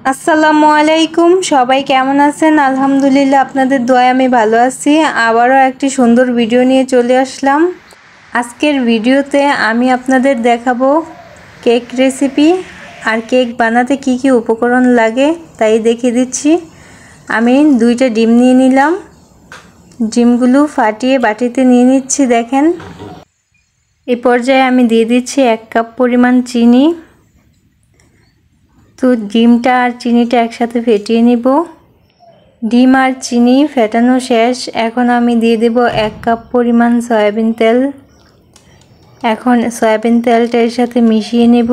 আসসালামু আলাইকুম, সবাই কেমন আছেন? আলহামদুলিল্লাহ, আপনাদের দোয়ায় আমি ভালো আছি। আবারও একটি সুন্দর ভিডিও নিয়ে চলে আসলাম। আজকের ভিডিওতে আমি আপনাদের দেখাবো কেক রেসিপি। আর কেক বানাতে কি কি উপকরণ লাগে তাই দেখিয়ে দিচ্ছি। আমি 2টা ডিম নিয়ে নিলাম। ডিমগুলো ফাটিয়ে বাটিতে নিয়ে নিচ্ছি। দেখেন, এই পর্যায়ে আমি দিয়ে দিচ্ছি 1 কাপ পরিমাণ চিনি। তো ডিমটা আর চিনিটা একসাথে ফেটিয়ে নিব। ডিম আর চিনি ফেটানো শেষ। এখন আমি দিয়ে দেব 1 কাপ পরিমাণ সয়াবিন তেল। এখন সয়াবিন তেলটা এর সাথে মিশিয়ে নেব।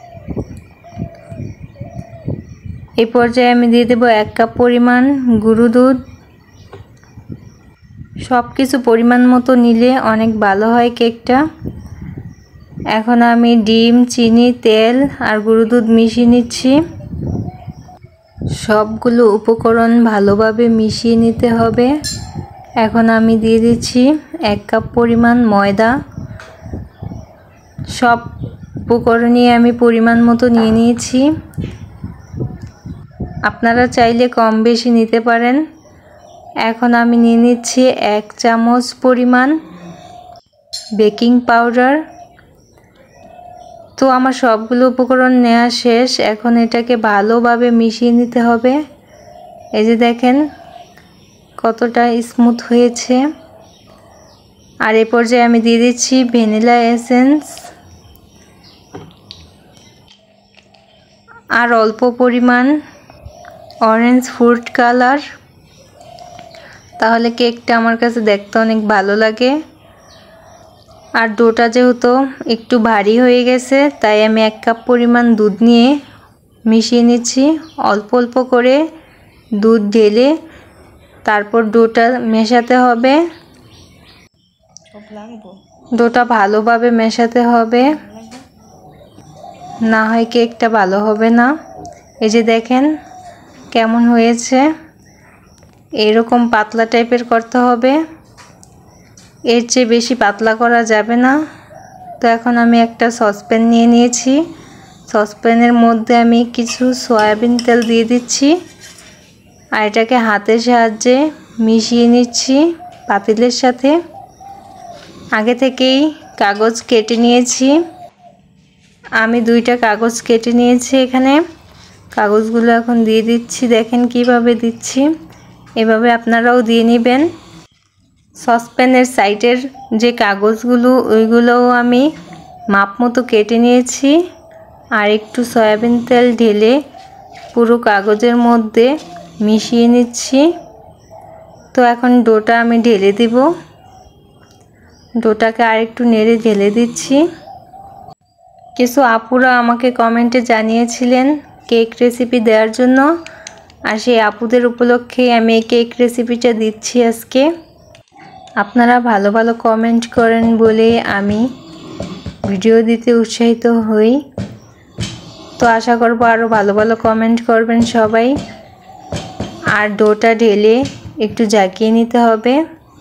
এই পর্যায়ে আমি দিয়ে দেব 1 কাপ পরিমাণ গুঁড়ো দুধ। সব কিছু পরিমাণ মতো নিলে অনেক ভালো হয় কেকটা। এখন আমি ডিম, চিনি, তেল আর গুঁড়ো দুধ মিশিয়ে নিচ্ছি। সবগুলো উপকরণ ভালোভাবে মিশিয়ে নিতে হবে। এখন আমি দিয়ে দিচ্ছি 1 কাপ পরিমাণ ময়দা। সব উপকরণই আমি পরিমাণ মতো নিয়ে নিয়েছি। আপনারা চাইলে কম বেশি নিতে পারেন। এখন আমি নিয়ে নিচ্ছি 1 চামচ পরিমাণ বেকিং পাউডার। তো আমার সবগুলো উপকরণ নেওয়া শেষ। এখন এটাকে ভালোভাবে মিশিয়ে নিতে হবে। এই যে দেখেন কতটা স্মুথ হয়েছে। আর এই পর্যায়ে আমি দিয়ে দিচ্ছি ভ্যানিলা এসেন্স আর অল্প পরিমাণ অরেঞ্জ ফুড কালার। তাহলে কেকটা আমার কাছে দেখতে অনেক ভালো লাগে। আর ডোটা যেহেতু একটু ভারী হয়ে গেছে, তাই আমি 1 কাপ পরিমাণ দুধ নিয়ে মিশিয়ে নিচ্ছি। অল্প অল্প করে দুধ ঢেলে তারপর ডোটা মেশাতে হবে। ডোটা ভালোভাবে মেশাতে হবে, না হয় কেকটা ভালো হবে না। এই যে দেখেন কেমন হয়েছে। এরকম পাতলা টাইপের করতে হবে, এর চেয়ে বেশি পাতলা করা যাবে না। তো এখন আমি একটা সসপ্যান নিয়ে নিয়েছি। সসপ্যানের মধ্যে আমি কিছু সয়াবিন তেল দিয়ে দিচ্ছি আর এটাকে হাতের সাহায্যে মিশিয়ে নিচ্ছি পাতিলের সাথে। আগে থেকেই কাগজ কেটে নিয়েছি। আমি 2টা কাগজ কেটে নিয়েছি এখানে। কাগজগুলো এখন দিয়ে দিচ্ছি। দেখেন কিভাবে দিচ্ছি, এভাবে আপনারাও দিয়ে নেবেন। সসপ্যানের সাইডের যে কাগজগুলো ওইগুলোও আমি মাপ মতো কেটে নিয়েছি আর একটু সয়াবিন তেল ঢেলে পুরো কাগজের মধ্যে মিশিয়ে নিচ্ছি। তো এখন ডোটা আমি ঢেলে দিব। ডোটাকে আরেকটু নেড়ে ঢেলে দিচ্ছি। কিছু আপুরা আমাকে কমেন্টে জানিয়েছিলেন কেক রেসিপি দেওয়ার জন্য, আর সেই আপুদের উপলক্ষে আমি এই কেক রেসিপিটা দিচ্ছি আজকে। আপনারা ভালো ভালো কমেন্ট করেন বলে আমি ভিডিও দিতে উৎসাহিত হই। তো আশা করব আরও ভালো ভালো কমেন্ট করবেন সবাই। আর ডোটা ঢেলে একটু জাকিয়ে নিতে হবে।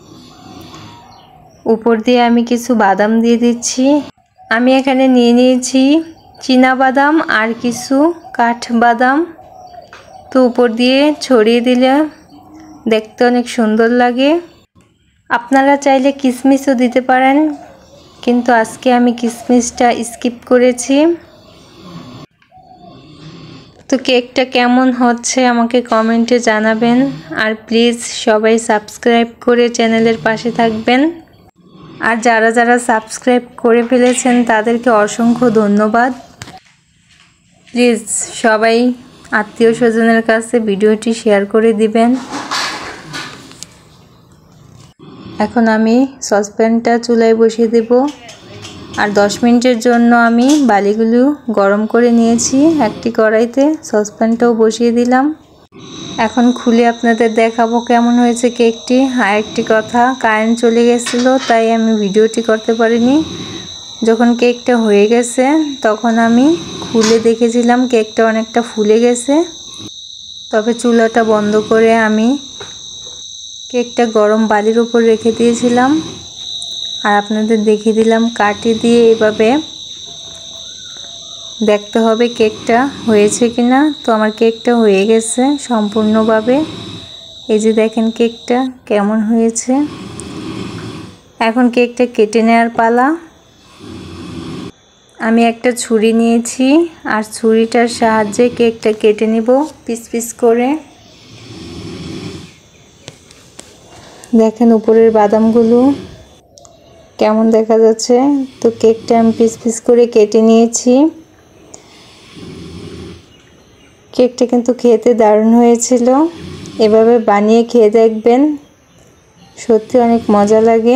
উপর দিয়ে আমি কিছু বাদাম দিয়ে দিচ্ছি। আমি এখানে নিয়ে নিয়েছি চীনা বাদাম আর কিছু কাঠবাদাম। তো উপর দিয়ে ছড়িয়ে দিলে দেখতে অনেক সুন্দর লাগে। আপনারা চাইলে কিশমিশও দিতে পারেন, কিন্তু আজকে আমি কিশমিশটা স্কিপ করেছি। তো কেকটা কেমন হচ্ছে আমাকে কমেন্টে জানাবেন। আর প্লিজ সবাই সাবস্ক্রাইব করে চ্যানেলের পাশে থাকবেন। আর যারা যারা সাবস্ক্রাইব করে ফেলেছেন তাদেরকে অসংখ্য ধন্যবাদ। প্লিজ সবাই আত্মীয় স্বজনের কাছে ভিডিওটি শেয়ার করে দিবেন। এখন আমি সসপ্যানটা চুলায় বসিয়ে দেব আর 10 মিনিটের জন্য আমি বালিগুলো গরম করে নিয়েছি একটি কড়াইতে। সসপ্যানটাও বসিয়ে দিলাম। এখন খুলে আপনাদের দেখাবো কেমন হয়েছে কেকটি। আর একটি কথা, কারেন্ট চলে গেছিলো তাই আমি ভিডিওটি করতে পারিনি। যখন কেকটা হয়ে গেছে তখন আমি খুলে দেখেছিলাম কেকটা অনেকটা ফুলে গেছে। তবে চুলাটা বন্ধ করে আমি কেকটা গরম বালির উপর রেখে দিয়েছিলাম আর আপনাদের দেখিয়ে দিলাম কাঠি দিয়ে এভাবে দেখতে হবে কেকটা হয়েছে কিনা। তো আমার কেকটা হয়ে গেছে সম্পূর্ণভাবে। এই যে দেখেন কেকটা কেমন হয়েছে। এখন কেকটা কেটে নেওয়ার পালা। আমি একটা ছুরি নিয়েছি আর ছুরিটার সাহায্যে কেকটা কেটে নিব পিস পিস করে। দেখেন উপরের বাদামগুলো কেমন দেখা যাচ্ছে। তো কেকটা আমি পিস পিস করে কেটে নিয়েছি। কেকটা কিন্তু খেতে দারুণ হয়েছিল। এভাবে বানিয়ে খেয়ে দেখবেন, সত্যি অনেক মজা লাগে।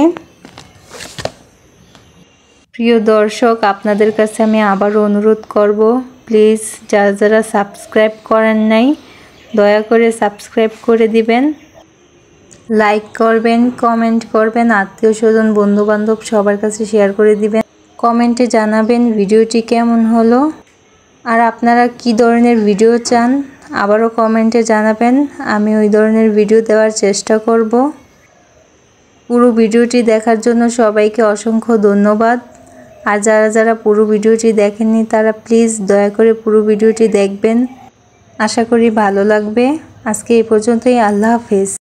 প্রিয় দর্শক, আপনাদের কাছে আমি আবারও অনুরোধ করব, প্লিজ যারা যারা সাবস্ক্রাইব করেন নাই দয়া করে সাবস্ক্রাইব করে দিবেন, লাইক করবেন, কমেন্ট করবেন, আত্মীয় স্বজন বন্ধু বান্ধব সবার কাছে শেয়ার করে দিবেন। কমেন্টে জানাবেন ভিডিওটি কেমন হলো আর আপনারা কি ধরনের ভিডিও চান আবারও কমেন্টে জানাবেন। আমি ওই ধরনের ভিডিও দেওয়ার চেষ্টা করব। পুরো ভিডিওটি দেখার জন্য সবাইকে অসংখ্য ধন্যবাদ। আর যারা যারা পুরো ভিডিওটি দেখেননি তারা প্লিজ দয়া করে পুরো ভিডিওটি দেখবেন। আশা করি ভালো লাগবে। আজকে এই পর্যন্তই। আল্লাহ হাফেজ।